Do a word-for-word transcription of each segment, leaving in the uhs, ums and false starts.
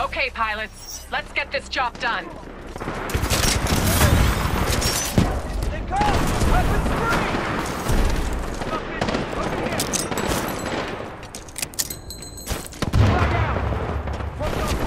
Okay, pilots, let's get this job done. They come! Weapons free! Over here! Flag out! Front up!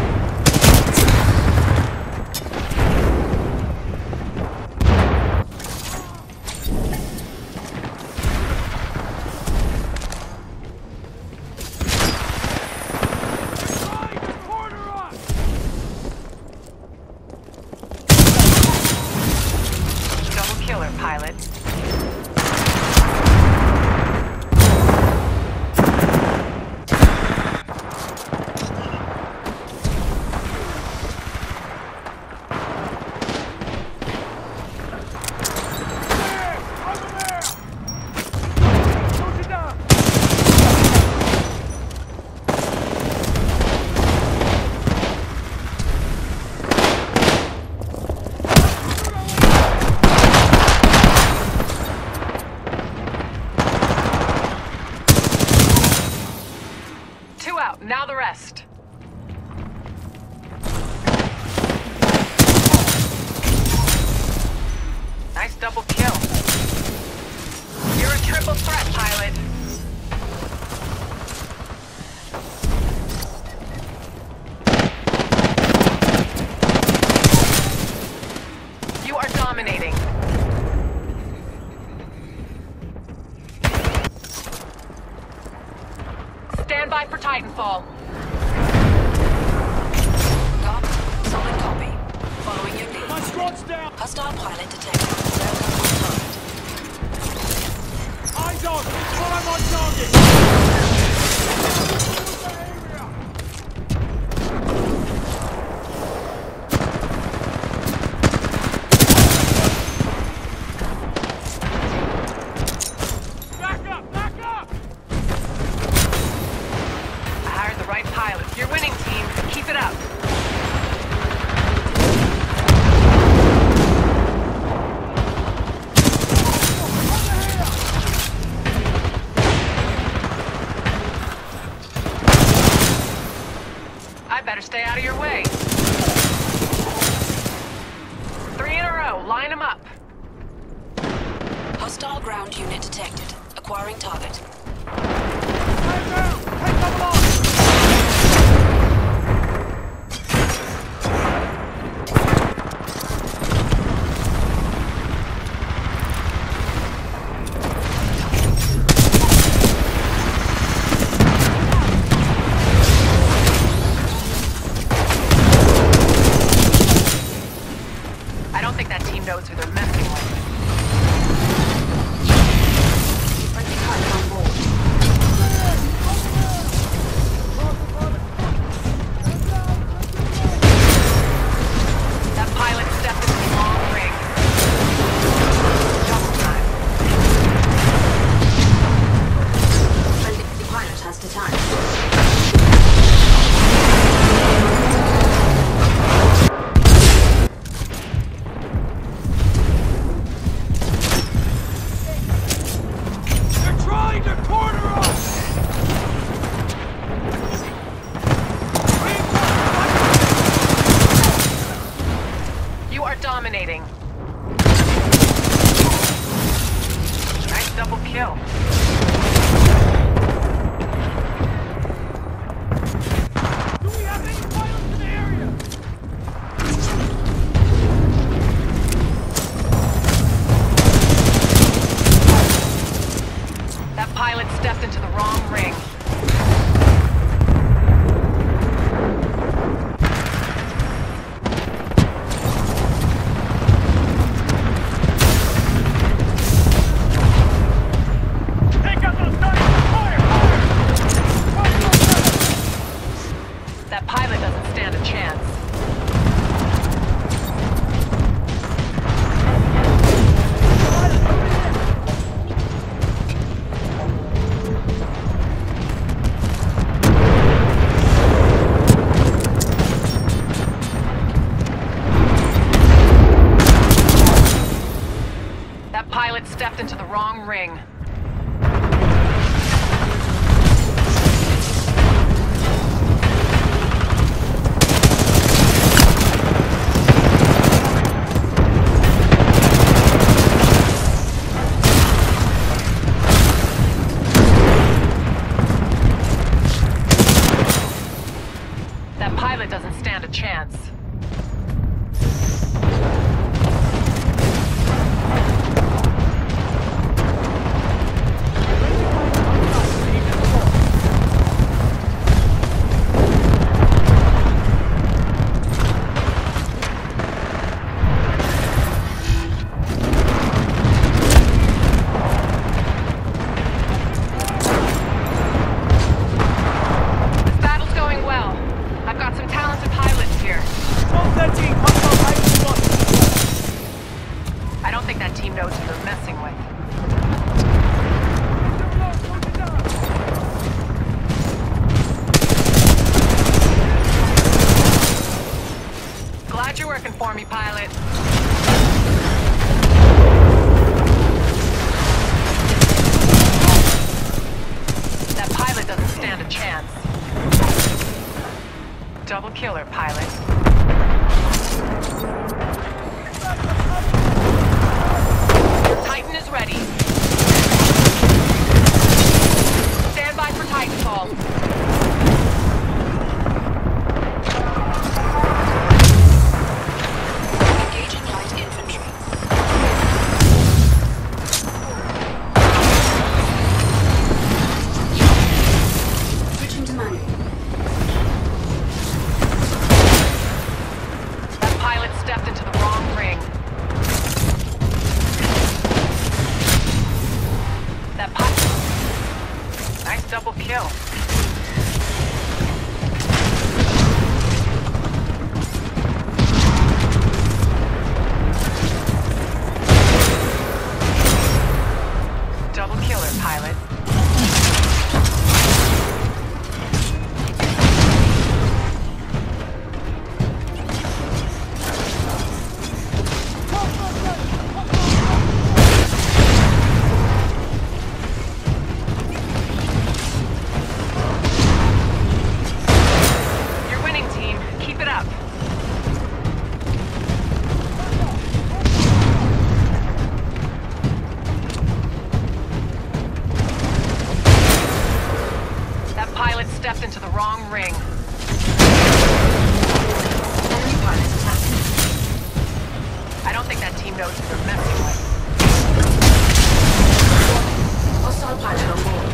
Killer, pilot. Two out, now the rest. Nice double kill. You're a triple threat, pilot. You are dominating. Stand by for Titanfall. Got solid copy. Following your lead. My squad's down! Hostile pilot detected. Zero target. Eyes on! Follow my target! Back up! Back up! I hired the right pilot. You're winning, team. Keep it up. I better stay out of your way. Three in a row. Line them up. Hostile ground unit detected. Acquiring target. Stand down! Take double on! I don't think that team knows who they're messing with. Friendly pilot on board. That pilot stepped into the wrong ring. Double time. Friendly pilot has detached. They're trying to corner us! You are dominating. Nice double kill. Do we have any pilots in the area? That pilot stepped into the wrong ring. Take out those guns! Fire! Fire! That pilot doesn't stand a chance. pilot doesn't stand a chance. I don't think that team knows who they're messing with. Glad you're working for me, pilot. That pilot doesn't stand a chance. Double killer, pilot. Titan is ready. Stand by for Titanfall. Engaging light infantry. Switching to manual. That pilot stepped into the wrong ring. That pilot. Nice double kill. Double killer, pilot. You're winning, team. Keep it up. That pilot stepped into the wrong ring. I don't think that team knows who they're messing with. Hostile pilot on board.